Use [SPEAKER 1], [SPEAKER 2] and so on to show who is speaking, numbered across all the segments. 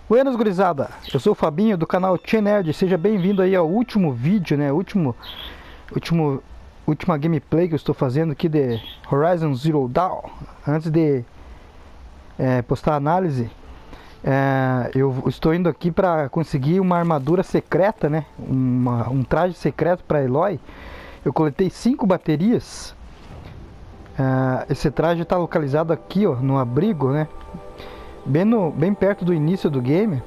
[SPEAKER 1] Buenas, gurizada, eu sou o Fabinho do canal Tchê Nerd. Seja bem-vindo aí ao último vídeo, né? Última gameplay que eu estou fazendo aqui de Horizon Zero Dawn. Antes de postar a análise, eu estou indo aqui para conseguir uma armadura secreta, né? Um traje secreto para Aloy. Eu coletei 5 baterias. Esse traje está localizado aqui, ó, no abrigo, né? Bem perto do início do game.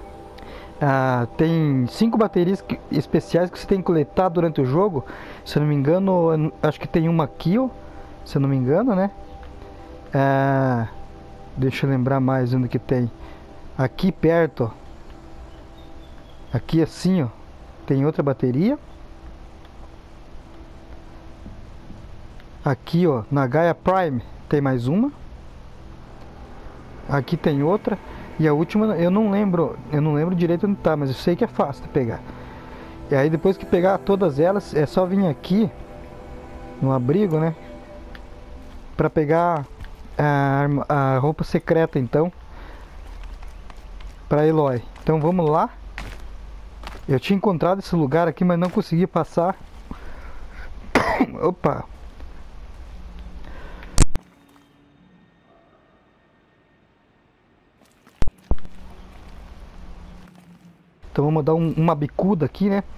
[SPEAKER 1] Tem 5 baterias especiais que você tem que coletar durante o jogo. Se eu não me engano, acho que tem uma aqui, ó, se eu não me engano, né? Deixa eu lembrar mais onde que tem. Aqui perto, ó. Aqui assim, ó, tem outra bateria. Aqui, ó, na Gaia Prime tem mais uma. Aqui tem outra. E a última eu não lembro direito onde tá, mas eu sei que é fácil de pegar. E aí depois que pegar todas elas, é só vir aqui no abrigo, né? Pra pegar a roupa secreta, então, pra Aloy. Então vamos lá. Eu tinha encontrado esse lugar aqui, mas não consegui passar. Opa! Então vamos dar uma bicuda aqui, né?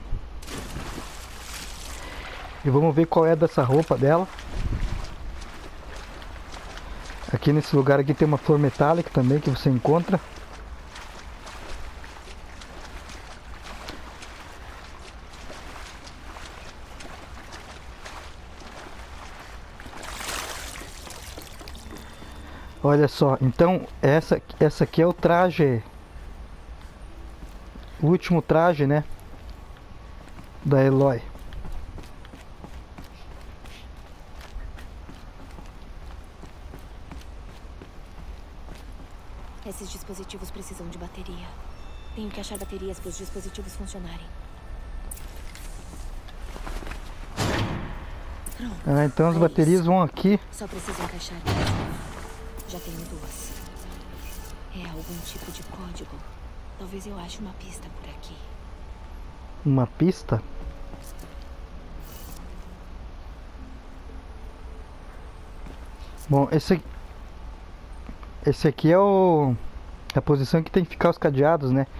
[SPEAKER 1] E vamos ver qual é dessa roupa dela. Aqui nesse lugar aqui tem uma flor metálica também que você encontra. Olha só, então essa aqui é o traje. O último traje, né? Da Aloy.
[SPEAKER 2] Esses dispositivos precisam de bateria. Tenho que achar baterias para os dispositivos funcionarem. Pronto.
[SPEAKER 1] Então as baterias vão aqui.
[SPEAKER 2] Só preciso encaixar elas. Já tenho 2. É algum tipo de código. Talvez eu ache uma pista por aqui.
[SPEAKER 1] Uma pista? Bom, esse aqui é a posição que tem que ficar os cadeados, né?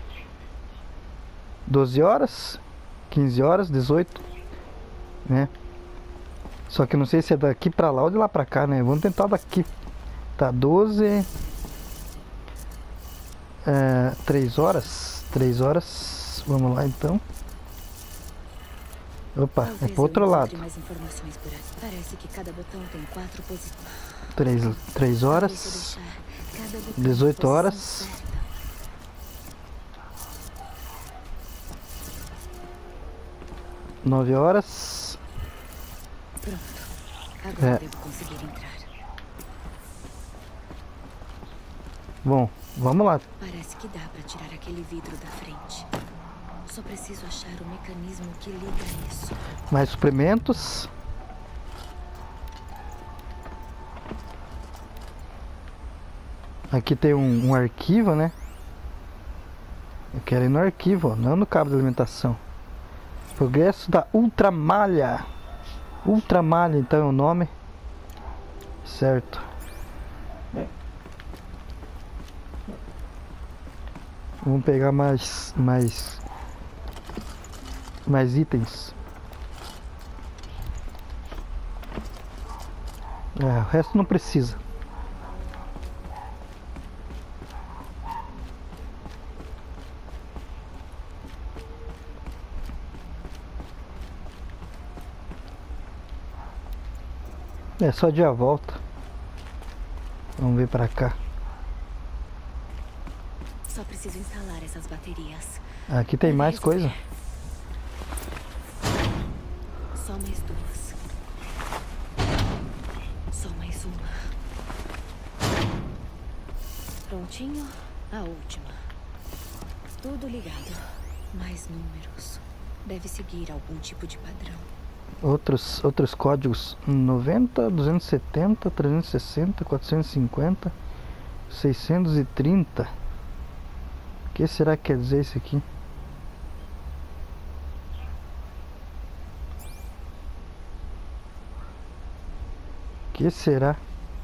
[SPEAKER 1] 12 horas, 15 horas, 18, né? Só que eu não sei se é daqui pra lá ou de lá pra cá, né? Vamos tentar daqui. Tá, 12... 3 horas. 3 horas. Vamos lá, então. Opa, é pro outro lado.
[SPEAKER 2] Mais informações por aqui. Parece que cada botão tem 4 posições.
[SPEAKER 1] 3 horas. 18 horas. 9 horas.
[SPEAKER 2] Pronto. Agora devo conseguir entrar.
[SPEAKER 1] Bom, vamos lá.
[SPEAKER 2] Parece que dá para tirar aquele vidro da frente. Só preciso achar o mecanismo que liga isso.
[SPEAKER 1] Mais suprimentos. Aqui tem um arquivo, né? Eu quero ir no arquivo, não no cabo de alimentação. Progresso da Ultramalha. Ultramalha, então é o nome. Certo. Vamos pegar mais itens. O resto não precisa. É só de a volta. Vamos ver pra cá.
[SPEAKER 2] Só preciso instalar essas baterias.
[SPEAKER 1] Aqui tem mais coisa.
[SPEAKER 2] Só mais 2. Só mais uma. Prontinho, a última. Tudo ligado. Mais números. Deve seguir algum tipo de padrão.
[SPEAKER 1] Outros códigos: 90, 270, 360, 450, 630. O que será que quer dizer isso aqui? O que será?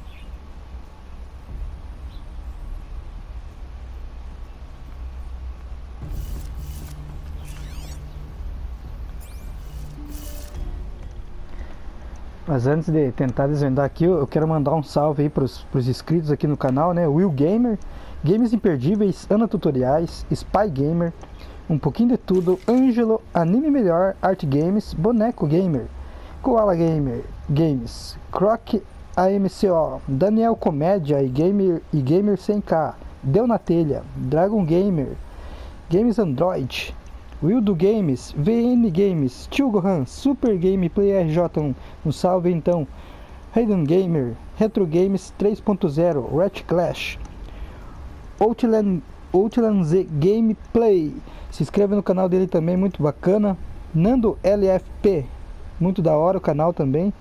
[SPEAKER 1] Mas antes de tentar desvendar aqui, eu quero mandar um salve aí pros inscritos aqui no canal, né? Will Gamer, Games Imperdíveis, Ana Tutoriais, Spy Gamer, Um Pouquinho de Tudo, Ângelo, Anime Melhor, Art Games, Boneco Gamer, Koala Gamer, Games, Croc AMCO, Daniel Comédia e Gamer 100K, Deu na Telha, Dragon Gamer, Games Android, Wildo Games, VN Games, Tio Gohan, Super Gameplay RJ, um salve então, Hayden Gamer, Retro Games 3.0, Rat Clash, Outland Z Gameplay, se inscreve no canal dele também, muito bacana, Nando LFP, muito da hora o canal também,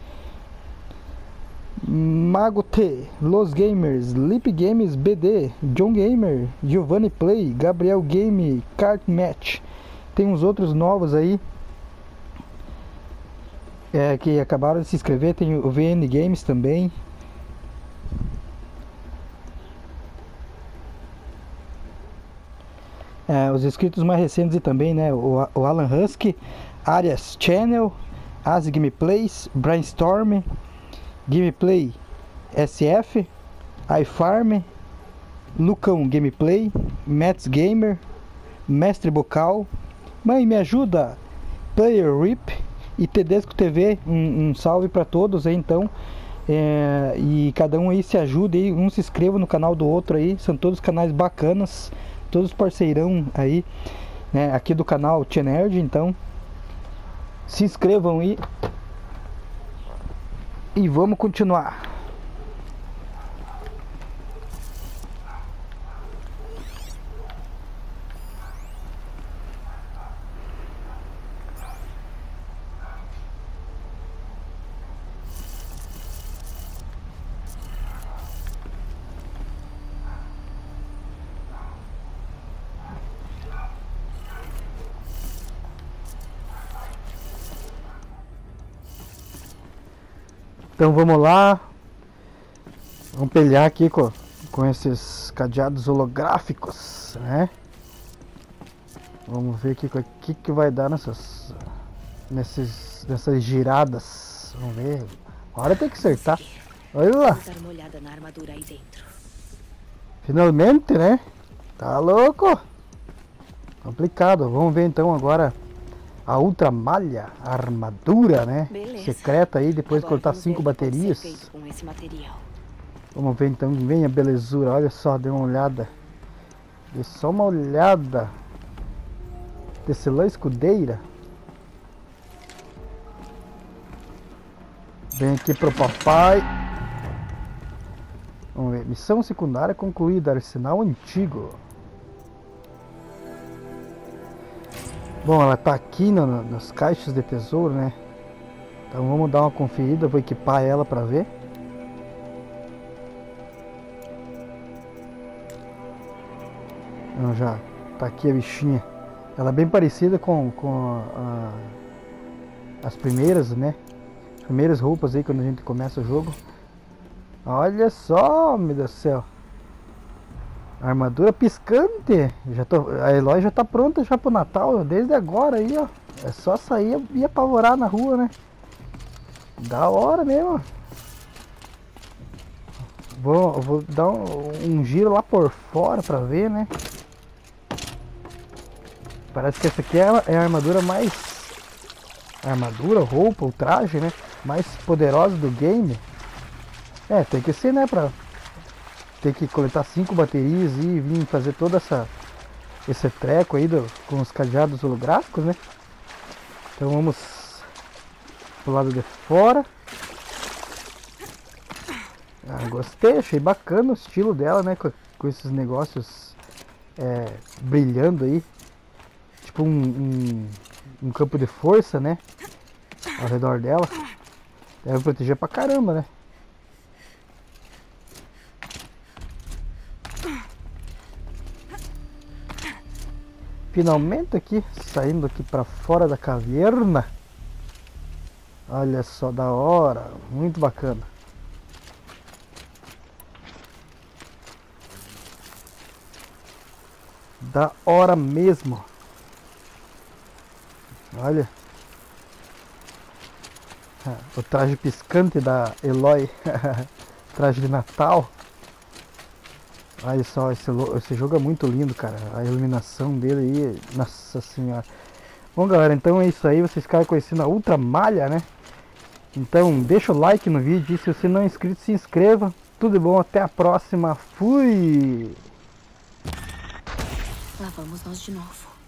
[SPEAKER 1] Mago T, Los Gamers, Lip Games BD, John Gamer, Giovanni Play, Gabriel Game, Kart Match. Tem uns outros novos aí que acabaram de se inscrever. Tem o VN Games também. Os inscritos mais recentes e também, né? O Alan Husky, Arias Channel, As Gameplays, Brainstorm, Gameplay SF, iFarm, Lucão Gameplay, Mets Gamer, Mestre Bocal, Mãe Me Ajuda, Player Rip e Tedesco TV. Um salve para todos aí então. E cada um aí se ajude aí, um se inscreva no canal do outro aí. São todos canais bacanas, todos parceirão aí, né, aqui do canal Tia Nerd. Então se inscrevam aí e vamos continuar. Então vamos lá, vamos pelear aqui com esses cadeados holográficos, né? Vamos ver aqui o que vai dar nessas giradas. Vamos ver. Agora tem que acertar. Olha lá. Finalmente, né? Tá louco. Complicado. Vamos ver então agora a Ultra Malha, a armadura, né? Beleza. Secreta aí, depois de cortar 5 baterias.
[SPEAKER 2] Com esse material.
[SPEAKER 1] Vamos ver então, vem a belezura. Olha só, dê uma olhada. Dê só uma olhada. Tecelã escudeira. Vem aqui pro papai. Vamos ver, missão secundária concluída, arsenal antigo. Bom, ela tá aqui nas caixas de tesouro, né? Então vamos dar uma conferida, vou equipar ela pra ver. Não, já tá aqui a bichinha. Ela é bem parecida com as primeiras, né? As primeiras roupas aí quando a gente começa o jogo. Olha só, meu Deus do céu. Armadura piscante. A Eloy já tá pronta já pro Natal, desde agora aí, ó. É só sair e apavorar na rua, né? Da hora mesmo. Vou dar um giro lá por fora pra ver, né? Parece que essa aqui é a armadura mais... Armadura, roupa, o traje, né? Mais poderosa do game. Tem que ser, né? Tem que coletar 5 baterias e vir fazer toda esse treco aí com os cadeados holográficos, né? Então vamos pro lado de fora. Gostei, achei bacana o estilo dela, né? Com esses negócios brilhando aí. Tipo um campo de força, né? Ao redor dela. Deve proteger pra caramba, né? finalmente aqui, saindo aqui para fora da caverna. Olha só, da hora, muito bacana. Da hora mesmo. Olha. O traje piscante da Eloy. Traje de Natal. Olha só, esse jogo é muito lindo, cara. A iluminação dele aí, nossa senhora. Bom, galera, então é isso aí. Vocês ficaram conhecendo a Ultra Malha, né? Então deixa o like no vídeo. E se você não é inscrito, se inscreva. Tudo de bom, até a próxima. Fui!
[SPEAKER 2] Lá vamos nós de novo.